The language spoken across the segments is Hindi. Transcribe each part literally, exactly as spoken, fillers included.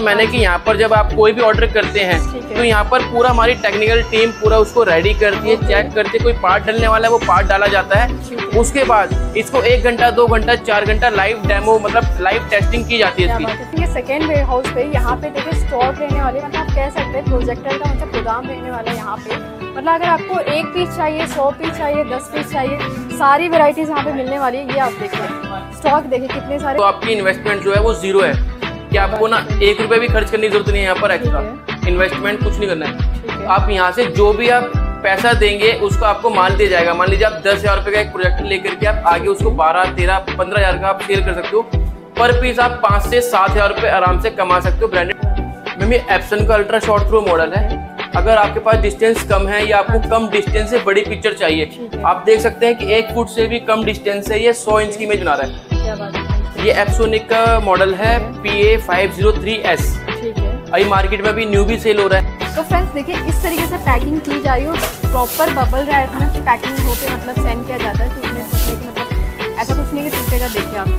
मैंने कि यहाँ पर जब आप कोई भी ऑर्डर करते हैं तो यहाँ पर पूरा हमारी टेक्निकल टीम पूरा उसको रेडी करती है, चेक करती है, कोई पार्ट डलने वाला है वो पार्ट डाला जाता है। उसके बाद इसको एक घंटा दो घंटा चार घंटा लाइव डेमो मतलब लाइव टेस्टिंग की जाती है इसकी। ये सेकेंड वेयर हाउस पे यहाँ पे देखिए स्टॉक रहने वाले, मतलब आप कह सकते हैं प्रोजेक्टर का मतलब गोदाम रहने वाला है यहाँ पे। मतलब अगर आपको एक पीस चाहिए, सौ पीस चाहिए, दस पीस चाहिए, सारी वेराइटीज यहाँ पे मिलने वाली है। ये आप देखिए स्टॉक देखिए कितने सारे। तो आपकी इन्वेस्टमेंट जो है वो जीरो है कि आपको ना एक रुपए भी खर्च करने की जरूरत नहीं है। यहाँ पर एक्स्ट्रा इन्वेस्टमेंट कुछ नहीं करना है। आप यहाँ से जो भी आप पैसा देंगे उसको आपको माल दिया जाएगा। मान लीजिए आप दस हजार रुपए का एक प्रोजेक्ट लेकर के आप आगे उसको बारह तेरह पंद्रह हजार का आप सेल कर सकते हो। पर पीस आप पाँच से सात हजार रुपए आराम से कमा सकते हो ब्रांडेड। मैम ये एप्सन का अल्ट्रा शॉर्ट थ्रो मॉडल है। अगर आपके पास डिस्टेंस कम है या आपको कम डिस्टेंस से बड़ी पिक्चर चाहिए, आप देख सकते हैं कि एक फुट से भी कम डिस्टेंस से ये सौ इंच की इमेज बना रहा है। ये एप्सोनिक का मॉडल है P A five zero three S. अभी मार्केट में भी न्यू भी सेल हो रहा है। तो फ्रेंड्स देखिए इस तरीके से पैकिंग की जा रही है, प्रॉपर बबल रैप में पैकिंग होकर मतलब सेंड किया जाता है। तो मतलब ऐसा कुछ नहीं कि टूटेगा। देखिए आप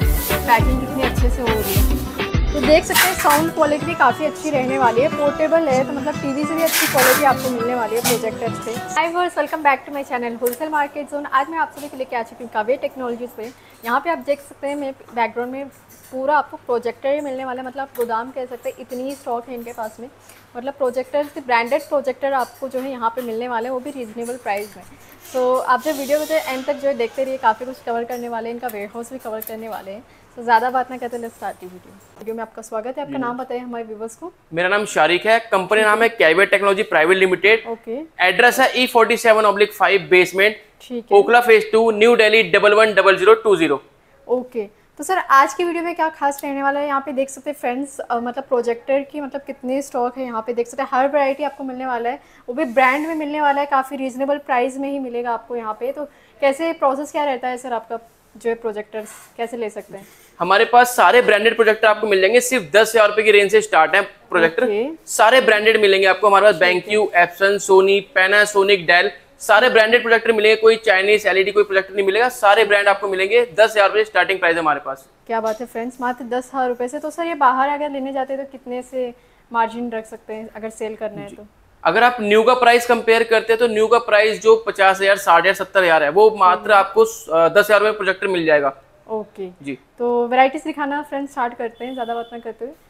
पैकिंग कितनी अच्छे से हो रही है। तो देख सकते हैं साउंड क्वालिटी भी काफ़ी अच्छी रहने वाली है, पोर्टेबल है तो मतलब टीवी से भी अच्छी क्वालिटी आपको मिलने वाली है प्रोजेक्टर पे। Hi viewers, welcome back to my channel wholesale market zone. आज मैं आप सभी के लेके आ चुकी हूँ कावेरी टेक्नोलॉजीज़ पे। यहाँ पे आप देख सकते हैं मेरे बैकग्राउंड में पूरा आपको प्रोजेक्टर ही मिलने वाला है। मतलब आप गोदाम कह सकते हैं, इतनी स्टॉक है इनके पास में। मतलब प्रोजेक्टर से ब्रांडेड प्रोजेक्टर आपको जो है यहाँ पे मिलने वाले हैं, वो भी रीजनेबल प्राइस में। तो आप जब वीडियो को एंड तक जो है देखते रहिए, काफ़ी कुछ कवर करने वाले हैं, इनका वेयर हाउस भी कवर करने वाले हैं। तो ज़्यादा बात ना कहते लेट्स स्टार्ट वीडियो। वीडियो में आपका स्वागत है। आपका नाम बताइए हमारे व्यूअर्स को। मेरा नाम शारिक है, कंपनी नाम है Kaveri technology private limited. Okay. Address है E forty seven oblique five basement, ठीक है, Okhla phase two, New Delhi double one double zero two zero. Okay. तो सर आज की वीडियो में क्या खास रहने वाला है, यहाँ पे देख सकते हैं फ्रेंड्स, मतलब प्रोजेक्टर की मतलब कितने स्टॉक है यहाँ पे देख सकते हैं। हर वैरायटी आपको मिलने वाला है, वो भी ब्रांड में मिलने वाला है, काफ़ी रीजनेबल प्राइस में ही मिलेगा आपको यहाँ पे। तो कैसे प्रोसेस क्या रहता है सर आपका, जो है प्रोजेक्टर्स कैसे ले सकते हैं? हमारे पास सारे ब्रांडेड प्रोजेक्टर आपको मिल जाएंगे। सिर्फ दस हजार रुपए की रेंज से स्टार्ट है प्रोजेक्टर। okay. सारे ब्रांडेड मिलेंगे आपको हमारे पास। BenQ, Epson, Sony, Panasonic, Dell, सारे ब्रांडेड प्रोजेक्टर मिलेंगे। कोई चाइनीज एलईडी कोई प्रोजेक्टर नहीं मिलेगा। सारे ब्रांड आपको मिलेंगे। दस हजार रुपए स्टार्टिंग प्राइस है हमारे पास। क्या बात है फ्रेंड्स, मात्र दस हजार रुपए से। तो सर ये बाहर अगर लेने जाते हैं तो कितने से मार्जिन रख सकते हैं अगर सेल करना है तो? अगर आप न्यू का प्राइस कंपेयर करते हैं तो न्यू का प्राइस जो पचास हजार साठ हजार सत्तर हजार है, वो मात्र आपको दस हजार रुपए प्रोजेक्टर मिल जाएगा। ओके जी। तो वैरायटीज दिखाना फ्रेंड्स स्टार्ट करते हैं, ज्यादा बात ना करते हुए।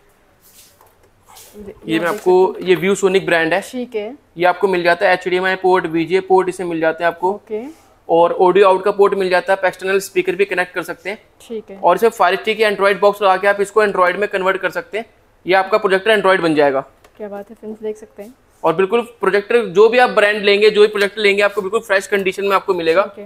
ये मैं आपको, ये व्यू सोनिक ब्रांड है। ठीक है। ये आपको मिल जाता है एचडीएमआई पोर्ट, वीजे पोर्ट इसे मिल जाते हैं आपको। ओके। और ऑडियो आउट का पोर्ट मिल जाता है। आप एक्सटर्नल स्पीकर भी कनेक्ट कर सकते हैं। ठीक है। और इसे फायर स्टिक या एंड्रॉइड बॉक्स लगा के आप इसको एंड्रॉइड में कन्वर्ट कर सकते हैं। ये आपका प्रोजेक्टर एंड्रॉइड बन जाएगा। क्या बात है फ्रेंड्स, देख सकते हैं। और बिल्कुल प्रोजेक्टर जो भी आप ब्रांड लेंगे, जो भी प्रोजेक्टर लेंगे, आपको बिल्कुल फ्रेश कंडीशन में आपको मिलेगा। ठीक है।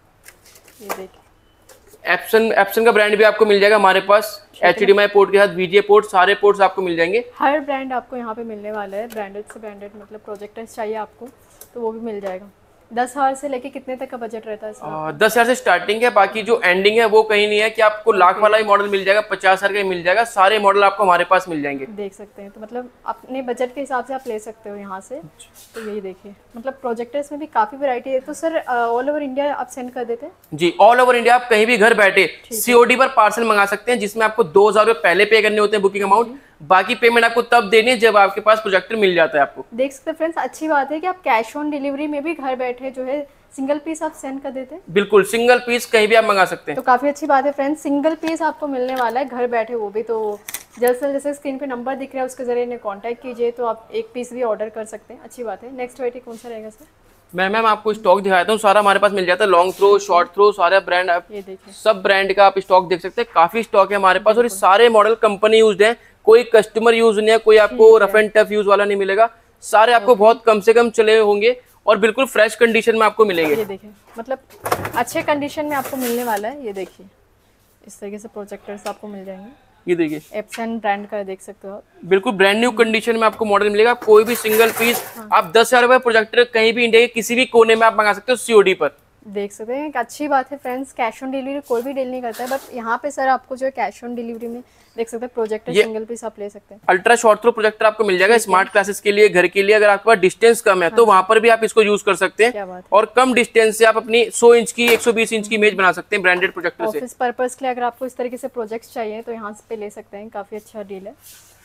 ये देखिए एप्सन, एप्सन का ब्रांड भी आपको मिल जाएगा हमारे पास। एचडीएमआई पोर्ट के साथ वीजे पोर्ट, सारे पोर्ट्स आपको मिल जाएंगे। हर ब्रांड आपको यहाँ पे मिलने वाला है। ब्रांडेड से ब्रांडेड मतलब प्रोजेक्टर्स चाहिए आपको तो वो भी मिल जाएगा। दस हजार से लेके कितने तक का बजट रहता है सर? दस हजार से स्टार्टिंग है। बाकी जो एंडिंग है वो कहीं नहीं है कि आपको लाख वाला ही मॉडल मिल जाएगा, पचास हजार का ही मिल जाएगा। सारे मॉडल आपको हमारे पास मिल जाएंगे। देख सकते हैं। तो मतलब अपने बजट के हिसाब से आप ले सकते हो यहाँ से। तो यही देखिए मतलब प्रोजेक्टर्स में भी काफी वैरायटी है। तो सर ऑल ओवर इंडिया आप सेंड कर देते हैं? जी, ऑल ओवर इंडिया आप कहीं भी घर बैठे सीओडी पर पार्सल मंगा सकते हैं, जिसमें आपको दो हजार रुपए पहले पे करने होते हैं बुकिंग अमाउंट। बाकी पेमेंट आपको तब देनी है जब आपके पास प्रोजेक्टर मिल जाता है आपको। देख सकते हैं फ्रेंड्स, अच्छी बात है कि आप कैश ऑन डिलीवरी में भी घर बैठे जो है सिंगल पीस आप सेंड कर देते हैं। बिल्कुल, सिंगल पीस कहीं भी आप मंगा सकते हैं। तो काफी अच्छी बात है फ्रेंड्स, सिंगल पीस आपको मिलने वाला है घर बैठे, वो भी। तो जल्द से जैसे स्क्रीन पे नंबर दिख रहा है उसके जरिए इन्हें कांटेक्ट कीजिए, तो आप एक पीस भी ऑर्डर कर सकते हैं। अच्छी बात है। नेक्स्ट वैरायटी कौन सा रहेगा सर? मैं मैम आपको स्टॉक दिखाता हूँ। सारा हमारे पास मिल जाता है। लॉन्ग थ्रो, शॉर्ट थ्रो, सारे ब्रांड आप ये देखिए, सब ब्रांड का आप स्टॉक देख सकते हैं। काफी स्टॉक है हमारे पास और ये सारे मॉडल कंपनी यूज्ड है, कोई कस्टमर यूज नहीं है, कोई आपको रफ एंड टफ यूज वाला नहीं मिलेगा। सारे आपको बहुत कम से कम चले होंगे और बिल्कुल फ्रेश कंडीशन में आपको मिलेंगे। ये देखिए मतलब अच्छे कंडीशन में आपको मिलने वाला है। ये देखिए इस तरीके से प्रोजेक्टर्स आपको मिल जाएंगे। ये देखिए एप्सन ब्रांड का देख सकते हो आप, बिल्कुल ब्रांड न्यू कंडीशन में आपको मॉडल मिलेगा। कोई भी सिंगल पीस आप दस हजार रुपए प्रोजेक्टर कहीं भी इंडिया के किसी भी कोने में आप मंगा सकते हो सीओडी पर। देख सकते हैं। एक अच्छी बात है फ्रेंड्स, कैश ऑन डिलीवरी कोई भी डील नहीं करता है, बट यहाँ पे सर आपको जो है कैश ऑन डिलीवरी में देख सकते हैं प्रोजेक्टर सिंगल पीस आप ले सकते हैं। अल्ट्रा शॉर्ट थ्रो प्रोजेक्टर आपको मिल जाएगा स्मार्ट क्लासेस के लिए, घर के लिए। अगर आपके पास डिस्टेंस कम है तो वहां पर भी आप इसको यूज कर सकते हैं। और कम डिस्टेंस से आप अपनी सौ इंच की एक सौ बीस इंच की इमेज बना सकते हैं ब्रांडेड प्रोजेक्टर से। ऑफिस पर्पस के लिए अगर आपको इस तरीके से प्रोजेक्ट्स चाहिए तो यहाँ पे ले सकते हैं। काफी अच्छा डील है।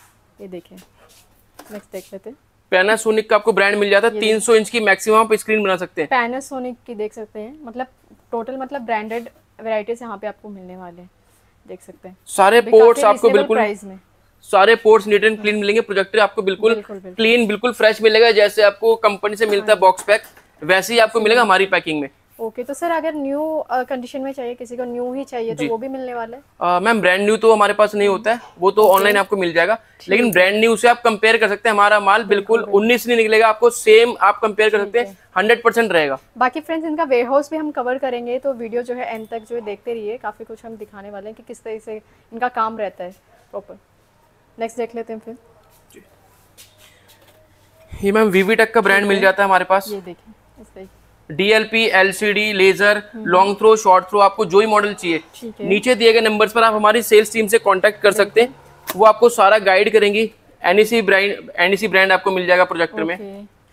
ये देखिए, नेक्स्ट देख लेते हैं। पैनासोनिक का आपको ब्रांड मिल जाता है, तीन सौ इंच की मैक्सिमम आप स्क्रीन बना सकते हैं। पैनासोनिक की देख सकते हैं, मतलब टोटल मतलब ब्रांडेड वैरायटीज यहाँ पे आपको मिलने वाले हैं, देख सकते हैं। सारे पोर्ट्स आपको बिल्कुल प्राइस में, सारे पोर्ट्स नीट एंड क्लीन मिलेंगे। प्रोजेक्टर आपको बिल्कुल क्लीन, बिल्कुल फ्रेश मिलेगा, जैसे आपको कंपनी से मिलता है बॉक्स पैक, वैसे ही आपको मिलेगा हमारी पैकिंग में। ओके, तो सर अगर न्यू कंडीशन में चाहिए, किसी को न्यू ही चाहिए तो वो भी मिलने वाला है? मैम ब्रांड न्यू तो हमारे पास नहीं होता है, वो तो ऑनलाइन आपको मिल जाएगा, लेकिन ब्रांड न्यू से आप कंपेयर कर सकते हैं। हमारा माल बिल्कुल उन्नीस नहीं निकलेगा, आपको सेम आप कंपेयर कर सकते हैं, हंड्रेड परसेंट रहेगा। बाकी फ्रेंड्स इनका वेयर हाउस भी हम कवर करेंगे, तो वीडियो जो है एंड तक जो है देखते रहिए, काफ़ी कुछ हम दिखाने वाले हैं कि किस तरह से इनका काम रहता है प्रॉपर। नेक्स्ट देख लेते हैं फिर। ये मैम वीवी टेक का ब्रांड मिल जाता है हमारे पास। ये देखिए, इस तरह DLP, LCD, laser, long throw, short throw, आपको जो ही मॉडल चाहिए नीचे दिए गए नंबर्स पर आप हमारी सेल्स टीम से कांटेक्ट कर सकते हैं, वो आपको सारा गाइड करेंगी। एनईसी ब्रांड एनईसी ब्रांड आपको मिल जाएगा प्रोजेक्टर में।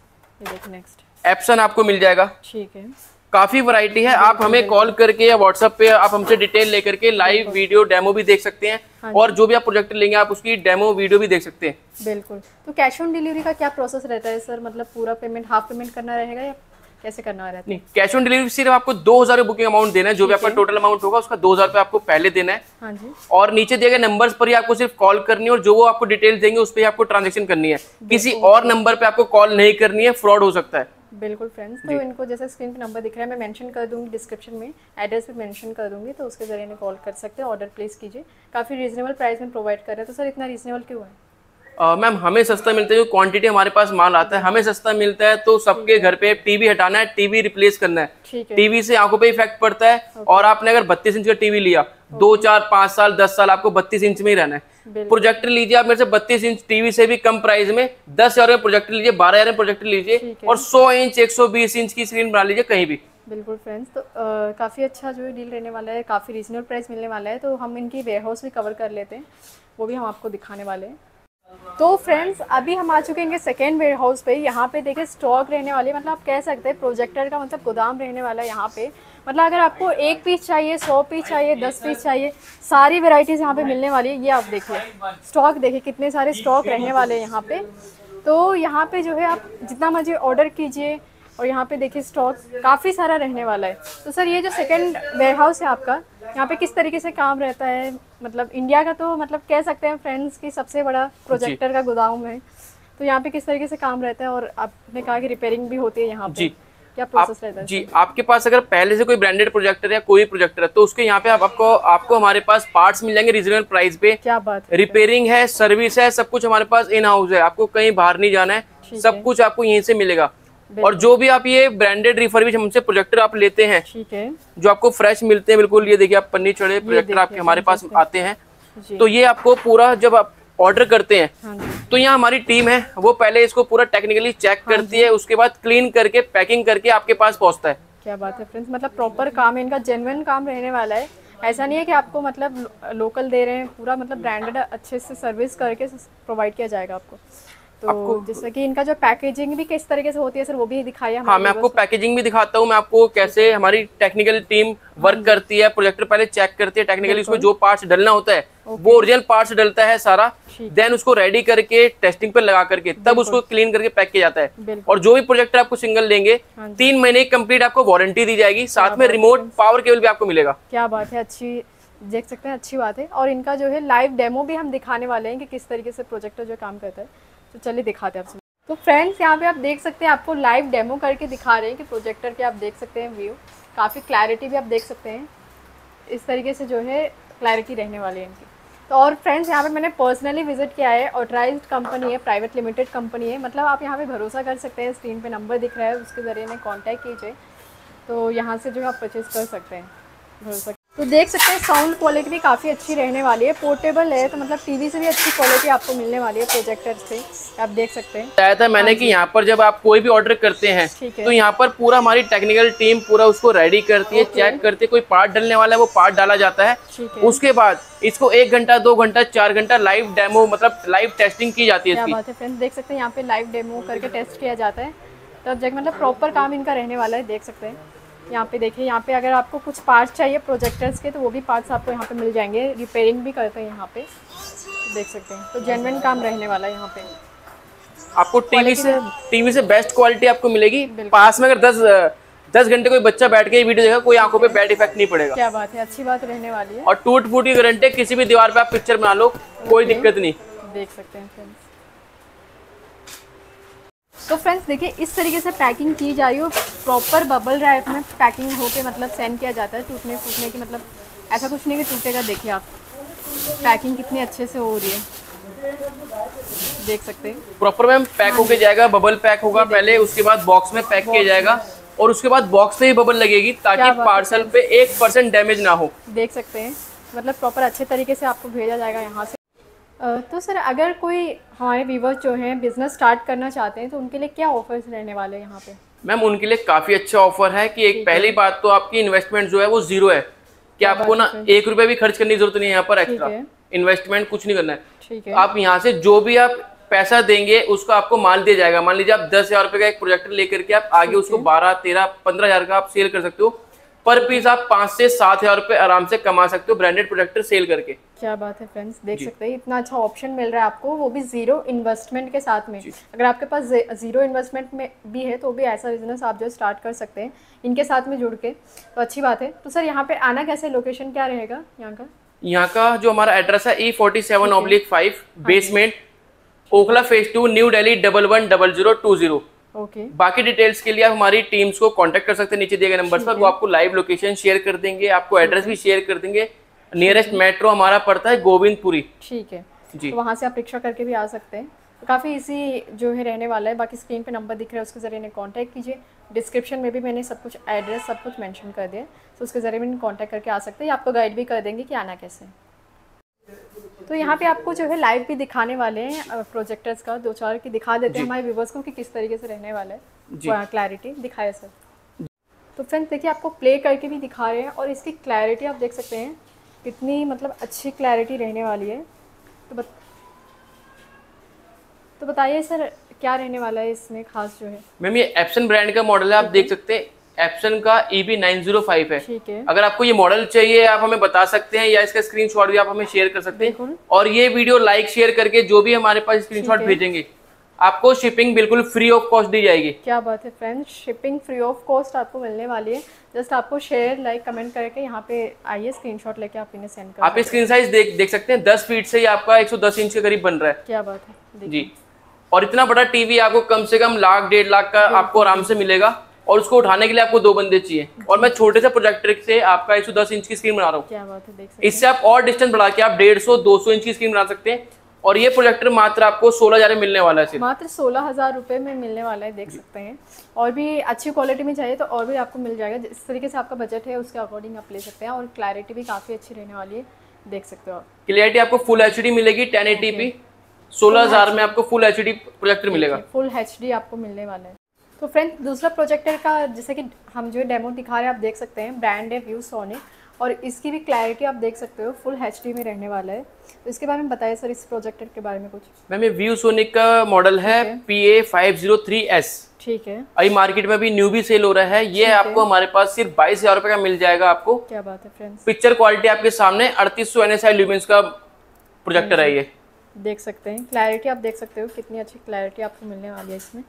ये देखिए नेक्स्ट एप्सन आपको मिल जाएगा। ठीक है, काफी वैरायटी है, आप हमें कॉल करके या व्हाट्सएप पे आप हमसे डिटेल लेकर के लाइव वीडियो डेमो भी देख सकते हैं, और जो भी आप प्रोजेक्टर लेंगे आप उसकी डेमो वीडियो भी देख सकते हैं। बिल्कुल। तो कैश ऑन डिलीवरी का क्या प्रोसेस रहता है सर, मतलब पूरा पेमेंट हाफ पेमेंट करना रहेगा या कैसे करना रहता है? नहीं, कैश ऑन डिलीवरी सिर्फ आपको दो हजार बुकिंग अमाउंट देना है, जो भी आपका टोटल अमाउंट होगा उसका दो हजार रुपये आपको पहले देना है। हाँ जी। और नीचे दिए गए नंबर्स पर ही आपको सिर्फ कॉल करनी है, और जो वो आपको डिटेल्स देंगे उस पर आपको ट्रांजेक्शन करनी है, किसी और नंबर पे आपको कॉल नहीं करनी है, फ्रॉड हो सकता है। बिल्कुल फ्रेंड्स, तो इनको जैसे स्क्रीन पे नंबर दिख रहा है, मैं मेंशन कर दूंगी डिस्क्रिप्शन में, एड्रेस भी मेंशन कर दूंगी, तो उसके जरिए कॉल कर सकते हैं, ऑर्डर प्लेस कीजिए। काफ़ी रीजनेबल प्राइस में प्रोवाइड कर रहे हैं, तो सर इतना रीजनेबल क्यों है? मैम uh, हमें सस्ता मिलता है, जो क्वांटिटी हमारे पास माल आता है हमें सस्ता मिलता है, तो सबके घर पे टीवी हटाना है, टीवी रिप्लेस करना है, टीवी से आंखों पे इफेक्ट पड़ता है। और आपने अगर बत्तीस इंच का टीवी लिया, दो चार पांच साल दस साल आपको बत्तीस इंच में ही रहना है। प्रोजेक्टर लीजिए आप मेरे से बत्तीस इंच टीवी से भी कम प्राइस में, दस हजार में प्रोजेक्टर लीजिए, बारह हजार में प्रोजेक्टर लीजिए, और सौ इंच एक सौ बीस इंच की स्क्रीन बना लीजिए कहीं भी। बिल्कुल फ्रेंड्स, तो आ, काफ़ी अच्छा जो है डील रहने वाला है, काफ़ी रीजनेबल प्राइस मिलने वाला है। तो हम इनकी वेयर हाउस भी कवर कर लेते हैं, वो भी हम आपको दिखाने वाले हैं। तो फ्रेंड्स अभी हम आ चुके हैं सेकेंड वेयर हाउस पे। यहाँ पे देखिए स्टॉक रहने वाली है, मतलब आप कह सकते हैं प्रोजेक्टर का मतलब गोदाम रहने वाला है यहाँ पे। मतलब अगर आपको एक पीस चाहिए, सौ पीस चाहिए, दस पीस चाहिए, सारी वेराइटीज़ यहाँ पे मिलने वाली है। ये आप देखिए स्टॉक, देखिए कितने सारे स्टॉक रहने वाले हैं यहाँ पे। तो यहाँ पे जो है आप जितना मर्जी ऑर्डर कीजिए, और यहाँ पे देखिए स्टॉक काफ़ी सारा रहने वाला है। तो सर ये जो सेकंड वेयर हाउस है आपका, यहाँ पे किस तरीके से काम रहता है? मतलब इंडिया का तो मतलब कह सकते हैं फ्रेंड्स की सबसे बड़ा प्रोजेक्टर का गोदाम है, तो यहाँ पे किस तरीके से काम रहता है? और आपने कहा कि रिपेयरिंग भी होती है यहाँ पे, क्या प्रोसेस रहता है? जी, आपके पास अगर पहले से कोई ब्रांडेड प्रोजेक्टर या कोई प्रोजेक्टर है तो उसके यहाँ पे आप, आपको आपको हमारे पास पार्ट्स मिल जाएंगे रीजनेबल प्राइस पे। क्या बात है, रिपेयरिंग है, सर्विस है, सब कुछ हमारे पास इन हाउस है, आपको कहीं बाहर नहीं जाना है, सब कुछ आपको यहीं से मिलेगा। और जो भी आप ये ब्रांडेड रिफर्बिश हमसे प्रोजेक्टर आप लेते हैं, ठीक है, जो आपको फ्रेश मिलते हैं बिल्कुल, ये देखिए आप पन्नी चढ़े प्रोजेक्टर आपके हमारे पास आते हैं, तो ये आपको पूरा जब आप ऑर्डर करते हैं तो यहाँ हमारी टीम है, वो पहले इसको पूरा टेक्निकली चेक करती है, उसके बाद क्लीन करके पैकिंग करके आपके पास पहुँचता है। क्या बात है फ्रेंड्स, मतलब प्रॉपर काम है इनका, जेन्युइन काम रहने वाला है। ऐसा नहीं है कि आपको मतलब लोकल दे रहे हैं, पूरा मतलब ब्रांडेड अच्छे से सर्विस करके प्रोवाइड किया जाएगा आपको। तो जैसे कि इनका जो पैकेजिंग भी किस तरीके से होती है सर, वो भी दिखाइए। हाँ, मैं आपको पैकेजिंग भी दिखाता हूँ, मैं आपको कैसे हमारी टेक्निकल टीम वर्क करती है। प्रोजेक्टर पहले चेक करती है टेक्निकली, उसमें जो पार्ट्स डलना होता है वो ओरिजिनल पार्ट्स डलता है सारा, देन उसको रेडी करके टेस्टिंग पर लगा करके तब उसको क्लीन करके पैक किया जाता है। और जो भी प्रोजेक्टर आपको सिंगल लेंगे, तीन महीने की कंप्लीट आपको वारंटी दी जाएगी, साथ में रिमोट पावर केबल भी आपको मिलेगा। क्या बात है, अच्छी देख सकते हैं, अच्छी बात है। और इनका जो है लाइव डेमो भी हम दिखाने वाले हैं कि किस तरीके से प्रोजेक्टर जो काम करता है, तो चलिए दिखाते हैं आपसे। तो फ्रेंड्स यहाँ पे आप देख सकते हैं, आपको लाइव डेमो करके दिखा रहे हैं कि प्रोजेक्टर के आप देख सकते हैं व्यू, काफ़ी क्लैरिटी भी आप देख सकते हैं, इस तरीके से जो है क्लैरिटी रहने वाली है इनकी। तो और फ्रेंड्स यहाँ पे मैंने पर्सनली विजिट किया है, ऑथराइज्ड कंपनी है, प्राइवेट लिमिटेड कंपनी है, मतलब आप यहाँ पे भरोसा कर सकते हैं। स्क्रीन पे नंबर दिख रहा है, उसके ज़रिए में कॉन्टैक्ट कीजिए, तो यहाँ से जो है आप परचेज़ कर सकते हैं भरोसा। तो देख सकते हैं साउंड क्वालिटी भी काफ़ी अच्छी रहने वाली है, पोर्टेबल है, तो मतलब टीवी से भी अच्छी क्वालिटी आपको मिलने वाली है प्रोजेक्टर से, आप देख सकते हैं। बताया था मैंने कि यहाँ पर जब आप कोई भी ऑर्डर करते हैं तो यहाँ पर पूरा हमारी टेक्निकल टीम पूरा उसको रेडी करती है, चेक करती है, कोई पार्ट डलने वाला है वो पार्ट डाला जाता है, उसके बाद इसको एक घंटा दो घंटा चार घंटा लाइव डेमो मतलब लाइव टेस्टिंग की जाती है। क्या बात है फ्रेंड्स, देख सकते हैं यहाँ पे लाइव डेमो करके टेस्ट किया जाता है, तब जब मतलब प्रॉपर काम इनका रहने वाला है, देख सकते हैं। यहाँ पे देखिए, यहाँ पे अगर आपको कुछ पार्ट्स चाहिए प्रोजेक्टर्स के तो वो भी पार्ट्स आपको यहाँ पे मिल जाएंगे। रिपेयरिंग भी करते हैं यहाँ पे, देख सकते हैं। तो जेन्युइन काम रहने वाला है यहाँ पे। आपको टीवी से टीवी से बेस्ट क्वालिटी आपको मिलेगी। पास में अगर दस दस घंटे कोई बच्चा बैठ के ये वीडियो देखेगा, कोई आंखों पे बैड इफेक्ट नहीं पड़ेगा। क्या बात है, अच्छी बात रहने वाली है। और टूट फूट की गारंटी है, किसी भी दीवार पे आप पिक्चर बना लो, कोई दिक्कत नहीं। देख सकते हैं फ्रेंड्स। तो फ्रेंड्स देखिए, इस तरीके से पैकिंग की जा रही हो, प्रॉपर बबल रैप में पैकिंग होके मतलब सेंड किया जाता है। टूटने फूटने की मतलब ऐसा कुछ नहीं कि टूटेगा। देखिए आप पैकिंग कितनी अच्छे से हो रही है, देख सकते हैं। प्रॉपर मैम पैक होके जाएगा, बबल पैक होगा पहले, उसके बाद बॉक्स में पैक किया जाएगा और उसके बाद बॉक्स में ही बबल लगेगी ताकि पार्सल पे एक परसेंट डैमेज ना हो। देख सकते हैं, मतलब प्रॉपर अच्छे तरीके से आपको भेजा जाएगा यहाँ से। तो सर अगर कोई हमारे व्यूवर्स जो हैं बिजनेस स्टार्ट करना चाहते हैं तो उनके लिए क्या ऑफर्स रहने वाले हैं यहाँ पे? मैम उनके लिए काफी अच्छा ऑफर है कि एक पहली बात तो आपकी इन्वेस्टमेंट जो है वो जीरो है कि आपको ना एक रुपए भी खर्च करने की जरूरत नहीं है। यहाँ पर एक्स्ट्रा इन्वेस्टमेंट कुछ नहीं करना है। ठीक है। आप यहाँ से जो भी आप पैसा देंगे उसको आपको माल दिया जाएगा। मान लीजिए आप दस हजार रुपए का एक प्रोजेक्टर लेकर के आप आगे उसको बारह तेरह पंद्रह हजार का आप सेल कर सकते हो। पर पीस आप पाँच से सात हजार रुपए आराम से कमा सकते हो ब्रांडेड प्रोजेक्टर सेल करके। क्या बात है फ्रेंड्स, देख सकते हैं इतना अच्छा ऑप्शन मिल रहा है आपको, वो भी जीरो इन्वेस्टमेंट के साथ में। अगर आपके पास जीरो इन्वेस्टमेंट में भी है तो भी ऐसा बिजनेस आप जो स्टार्ट कर सकते हैं इनके साथ में जुड़ के, तो अच्छी बात है। तो सर यहाँ पे आना कैसे, लोकेशन क्या रहेगा यहाँ का? यहाँ का जो हमारा एड्रेस है E forty seven oblique five basement Okhla phase two New Delhi double one double zero two zero. Okay. बाकी डिटेल्स के लिए आप हमारी टीम्स को कांटेक्ट कर सकते हैं नीचे दिए गए नंबर पर। वो आपको लाइव लोकेशन शेयर कर देंगे, आपको एड्रेस भी शेयर कर देंगे। नियरेस्ट मेट्रो हमारा पड़ता है गोविंदपुरी। ठीक है जी, तो वहाँ से आप रिक्शा करके भी आ सकते हैं। तो काफ़ी इजी जो है रहने वाला है। बाकी स्क्रीन पे नंबर दिख रहा है, उसके ज़रिए इन्हें कॉन्टैक्ट कीजिए। डिस्क्रिप्शन में भी मैंने सब कुछ एड्रेस सब कुछ मेंशन कर दिया, तो उसके ज़रिए भी कॉन्टैक्ट करके आ सकते हैं। आपको गाइड भी कर देंगे कि आना कैसे। तो यहाँ पे आपको जो है लाइव भी दिखाने वाले हैं प्रोजेक्टर्स का, दो चार की दिखा देते हैं हमारे व्यूवर्स को कि किस तरीके से रहने वाला है। क्लैरिटी दिखाया सर। तो फ्रेंड्स देखिए, आपको प्ले करके भी दिखा रहे हैं और इसकी क्लैरिटी आप देख सकते हैं कितनी मतलब अच्छी क्लैरिटी रहने वाली है। तो बत... तो बताइए सर क्या रहने वाला है इसमें खास जो है? मैम ये एप्सन ब्रांड का मॉडल है, आप देख सकते हैं एप्सन का E B nine zero five है। ठीक है। अगर आपको ये मॉडल चाहिए आप हमें बता सकते हैं या इसका स्क्रीनशॉट भी आप हमें शेयर कर सकते हैं। और ये वीडियो लाइक शेयर करके जो भी हमारे पास स्क्रीनशॉट भेजेंगे आपको शिपिंग बिल्कुल फ्री ऑफ कॉस्ट दी जाएगी। क्या बात है friends, shipping free of cost आपको मिलने वाली है। जस्ट आपको शेयर लाइक कमेंट करके यहाँ पे आइए, स्क्रीनशॉट लेके आप इन्हें सेंड कर। आप स्क्रीन साइज देख देख सकते हैं, दस फीट से ही आपका एक सौ दस इंच के करीब बन रहा है। क्या बात है जी। और इतना बड़ा टीवी आपको कम से कम लाख डेढ़ लाख का आपको आराम से मिलेगा और उसको उठाने के लिए आपको दो बंदे चाहिए। और मैं छोटे से प्रोजेक्टर से आपका एक सौ दस इंच की स्क्रीन बना रहा हूँ। क्या बात है, देख सकते हैं। इससे आप और डिस्टेंस बढ़ा के आप डेढ़ सौ दो सौ इंच की स्क्रीन बना सकते हैं। और ये प्रोजेक्टर मात्र आपको सोलह हजार में मिलने वाला है, सिर्फ मात्र सोलह हजार रुपए में मिलने वाला है, देख सकते हैं। और भी अच्छी क्वालिटी में चाहिए तो और भी आपको मिल जाएगा, जिस तरीके से आपका बजट है उसके अकॉर्डिंग आप ले सकते हैं। और क्लैरिटी भी काफ़ी अच्छी रहने वाली है, देख सकते हो आप। क्लियरिटी आपको फुल एच डी मिलेगी टेन एटी पी, सोलह हजार में आपको फुल एच डी प्रोजेक्टर मिलेगा। फुल एच डी आपको मिलने वाला है। तो फ्रेंड्स दूसरा प्रोजेक्टर का जैसे कि हम जो डेमो दिखा रहे हैं आप देख सकते हैं, ब्रांड है व्यूसोनिक और इसकी भी क्लैरिटी आप देख सकते हो फुल एच डी में रहने वाला है। तो इसके बारे में बताइए सर, इस प्रोजेक्टर के बारे में कुछ। मैम ये व्यूसोनिक का मॉडल है P A five zero three S. ठीक है। अभी मार्केट में भी न्यू भी सेल हो रहा है। ये आपको हमारे पास सिर्फ बाईस हजार रुपए का मिल जाएगा आपको। क्या बात है फ्रेंड्स। पिक्चर क्वालिटी आपके सामने अड़तीस सौ एन एस आई ल्यूमेंस का प्रोजेक्टर है। ये देख सकते हैं, क्लैरिटी आप देख सकते हो कितनी अच्छी क्लैरिटी आपको मिलने वाली है इसमें।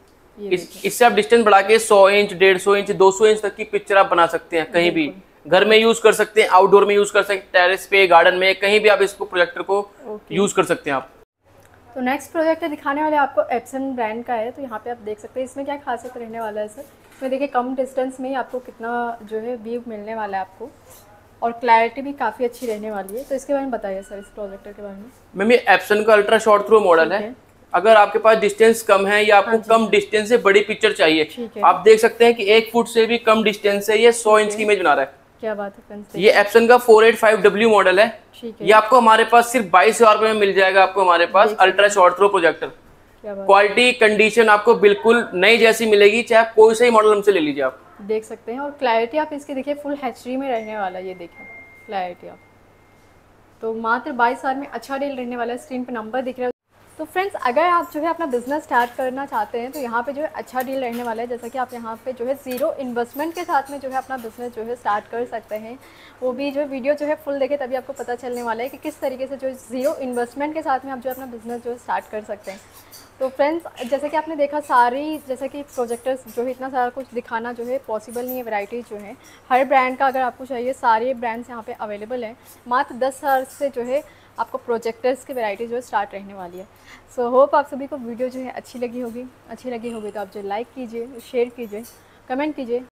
इस, इससे आप डिस्टेंस बढ़ा के सौ इंच डेढ़ सौ इंच दो सौ इंच तक की पिक्चर आप बना सकते हैं। कहीं भी घर में यूज कर सकते हैं, आउटडोर में यूज कर सकते हैं, टेरेस पे गार्डन में कहीं भी आप इसको प्रोजेक्टर को यूज कर सकते हैं आप। तो नेक्स्ट प्रोजेक्टर दिखाने वाले आपको एप्सन ब्रांड का है। तो यहाँ पे आप देख सकते हैं इसमें क्या खासियत रहने वाला है सर। इसमें देखिए कम डिस्टेंस में ही आपको कितना जो है व्यू मिलने वाला है आपको और क्लैरिटी भी काफ़ी अच्छी रहने वाली है। तो इसके बारे में बताइए सर, इस प्रोजेक्टर के बारे में। मैम ये एप्सन का अल्ट्रा शॉर्ट थ्रो मॉडल है। अगर आपके पास डिस्टेंस कम है या आपको कम डिस्टेंस से बड़ी पिक्चर चाहिए, आप देख सकते हैं कि एक फुट से भी कम डिस्टेंस से ये सौ इंच की इमेज बना रहा है। क्या बात है फ्रेंड्स। ये एप्सन का four eight five W model है। ठीक है। ये आपको हमारे पास सिर्फ बाईस हजार रुपए में मिल जाएगा आपको हमारे पास ultra short throw projector. Quality condition आपको बिल्कुल नई जैसी मिलेगी, चाहे आप कोई सा ही मॉडल हमसे ले लीजिए। आप देख सकते हैं और क्लैरिटी आप इसकी देखिए फुल एच डी में रहने वाला है। ये देखिए क्लैरिटी आप, तो मात्र बाईस हजार में अच्छा डील रहने वाला है। स्क्रीन पे नंबर दिख रहा है। तो फ्रेंड्स, अगर आप जो है अपना बिज़नेस स्टार्ट करना चाहते हैं तो यहाँ पे जो है अच्छा डील रहने वाला है। जैसा कि आप यहाँ पे जो है ज़ीरो इन्वेस्टमेंट के साथ में जो है अपना बिज़नेस जो है स्टार्ट कर सकते हैं। वो भी जो वीडियो जो है फुल देखे तभी आपको पता चलने वाला है कि किस तरीके से जो ज़ीरो इन्वेस्टमेंट के साथ में आप जो है अपना बिज़नेस जो है स्टार्ट कर सकते हैं। तो फ्रेंड्स, जैसे कि आपने देखा सारी, जैसे कि प्रोजेक्टर्स जो है इतना सारा कुछ दिखाना जो है पॉसिबल नहीं है। वैरायटीज़ जो है हर ब्रांड का अगर आपको चाहिए, सारे ब्रांड्स यहाँ पे अवेलेबल हैं। मात्र दस हज़ार से जो है आपको प्रोजेक्टर्स की वैरायटी जो है स्टार्ट रहने वाली है। सो so, होप आप सभी को वीडियो जो है अच्छी लगी होगी। अच्छी लगी होगी तो आप जो लाइक कीजिए, शेयर कीजिए, कमेंट कीजिए।